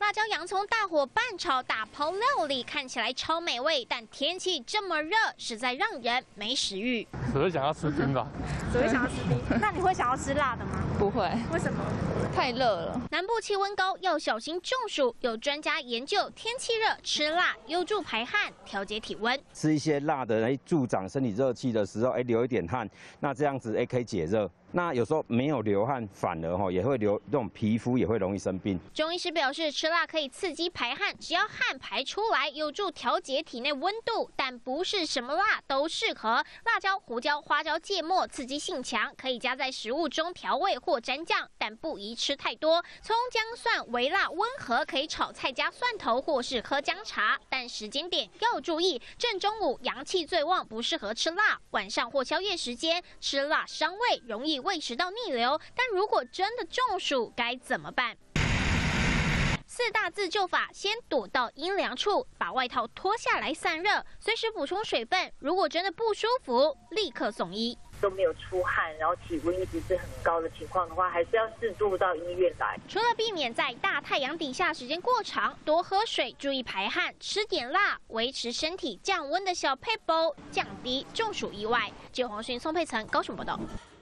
辣椒洋葱大火拌炒大泡料理，看起来超美味，但天气这么热，实在让人没食欲。 只会想要吃冰吧？ 只会想要吃冰。那你会想要吃辣的吗？ 不会。 为什么？ 太热了。 南部气温高，要小心中暑。有专家研究，天气热吃辣有助排汗，调节体温。 吃一些辣的，助长身体热气的时候，流一点汗，那这样子可以解热。那有时候没有流汗，反而也会流这种皮肤也会容易生病。 中医师表示，吃辣可以刺激排汗，只要汗排出来，有助调节体内温度。但不是什么辣都适合，辣椒、胡椒、花椒、芥末刺激性强，可以加在食物中调味或蘸酱，但不宜吃太多。葱、姜、蒜微辣温和，可以炒菜加蒜头或是喝姜茶。但时间点要注意，正中午阳气最旺，不适合吃辣。晚上或宵夜时间吃辣伤胃，容易胃食道逆流。但如果真的中暑，该怎么办？4大自救法：先躲到阴凉处，把外套脱下来散热，随时补充水分。如果真的不舒服，立刻送医。 都没有出汗，然后体温一直是很高的情况的话，还是要适度到医院来。 除了避免在大太阳底下时间过长，多喝水，注意排汗，吃点辣，维持身体降温的小撇步，降低中暑意外。记者黄勋、宋佩岑高雄报道。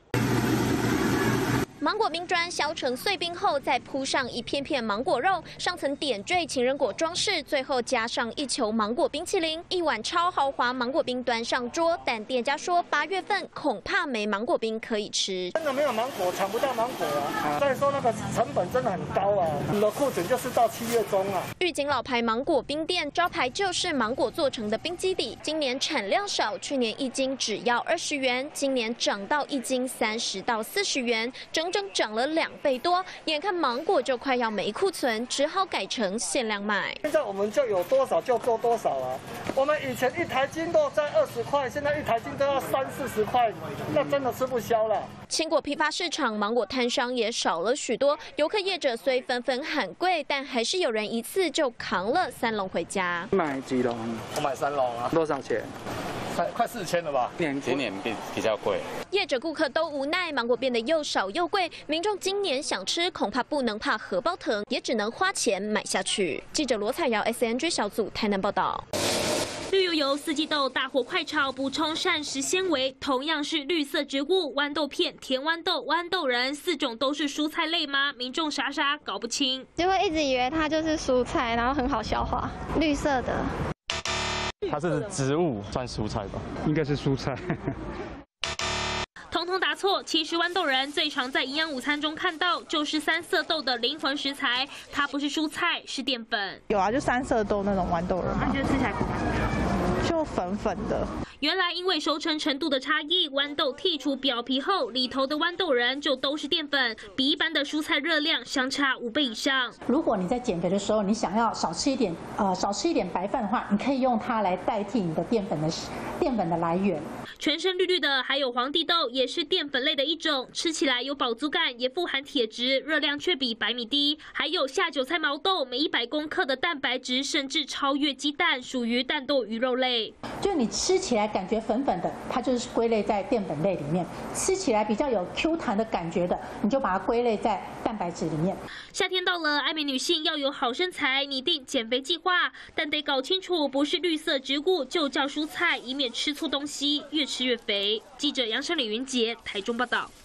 芒果冰砖削成碎冰后，再铺上一片片芒果肉，上层点缀情人果装饰，最后加上一球芒果冰淇淋，一碗超豪华芒果冰端上桌。但店家说，8月份恐怕没芒果冰可以吃。 真的没有芒果，抢不到芒果啊！再说那个成本真的很高啊，我们的库存就是到7月中啊。 玉井老牌芒果冰店招牌就是芒果做成的冰基底，今年产量少，去年1斤只要20元，今年涨到1斤30到40元，整涨了2倍多，眼看芒果就快要没库存，只好改成限量卖。 现在我们就有多少就做多少啊！我们以前1台斤都在20块，现在1台斤都要30、40块，那真的吃不消了。 青果批发市场芒果摊商也少了许多，游客业者虽纷纷喊贵，但还是有人一次就扛了3笼回家。 买几笼？ 我买3笼啊。 多少钱？ 快4000了吧？今年比较贵。 业者顾客都无奈，芒果变得又少又贵，民众今年想吃，恐怕不能怕荷包疼，也只能花钱买下去。记者罗彩瑶 SNG 小组台南报道。绿油油四季豆大火快炒，补充膳食纤维。同样是绿色植物，豌豆片、甜豌豆、豌豆仁4种都是蔬菜类吗？民众傻搞不清， 就会一直以为它就是蔬菜，然后很好消化，绿色的。 它是植物，算蔬菜吧？ 应该是蔬菜。 统统答错。其实豌豆仁最常在营养午餐中看到，就是3色豆的灵魂食材，它不是蔬菜，是淀粉。 有啊，就3色豆那种豌豆仁嘛。 它觉得吃起来口感怎么样？ 就粉粉的。 原来因为熟成程度的差异，豌豆剔除表皮后，里头的豌豆仁就都是淀粉，比一般的蔬菜热量相差5倍以上。 如果你在减肥的时候，你想要少吃一点白饭的话，你可以用它来代替你的淀粉的来源。 全身绿绿的还有皇帝豆，也是淀粉类的一种，吃起来有饱足感，也富含铁质，热量却比白米低。还有下韭菜毛豆，每100公克的蛋白质甚至超越鸡蛋，属于蛋豆鱼肉类。 就是你吃起来感觉粉粉的，它就是归类在淀粉类里面；吃起来比较有 Q 弹的感觉的，你就把它归类在蛋白质里面。 夏天到了，爱美女性要有好身材，拟定减肥计划，但得搞清楚不是绿色植物就叫蔬菜，以免吃错东西，越吃越肥。记者杨胜李云杰台中报道。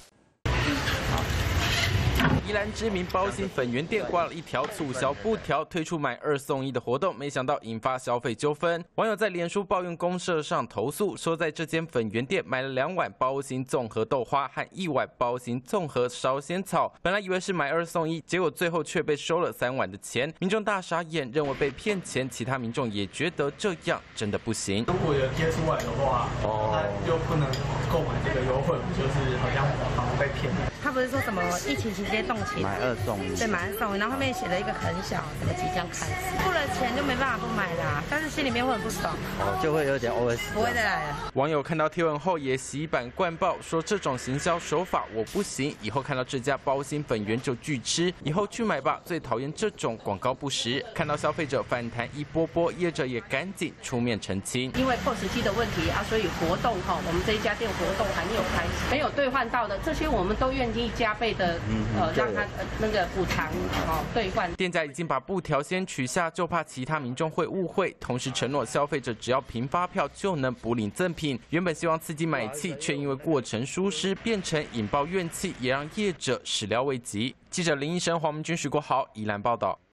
宜兰知名包心粉圆店挂了一条促销布条，推出买2送1的活动，没想到引发消费纠纷。网友在脸书抱怨公社上投诉，说在这间粉圆店买了2碗包心综合豆花和1碗包心综合烧仙草，本来以为是买2送1，结果最后却被收了3碗的钱，民众大傻眼，认为被骗钱。其他民众也觉得这样真的不行。 如果有贴出来的话，他就不能购买这个优惠，就是好像被骗。 他不是说什么疫情期间动起买2送1， 对，买2送1，然后后面写了一个很小，什么即将开始，付了钱就没办法不买啦，但是心里面会很不爽， 就会有点 OS。 不会再来了。 网友看到贴文后也洗版灌爆，说这种行销手法我不行，以后看到这家包心粉圆就拒吃，以后去买吧，最讨厌这种广告不实。看到消费者反弹一波波，业者也赶紧出面澄清， 因为POS机的问题啊，所以活动我们这一家店活动还没有开始，没有兑换到的这些，我们都愿意加倍的让他那个补偿兑换。 店家已经把布条先取下，就怕其他民众会误会，同时承诺消费者只要凭发票就能补领赠品。原本希望刺激买气，却因为过程疏失变成引爆怨气，也让业者始料未及。记者林医生、黄明君、徐国豪宜兰报道。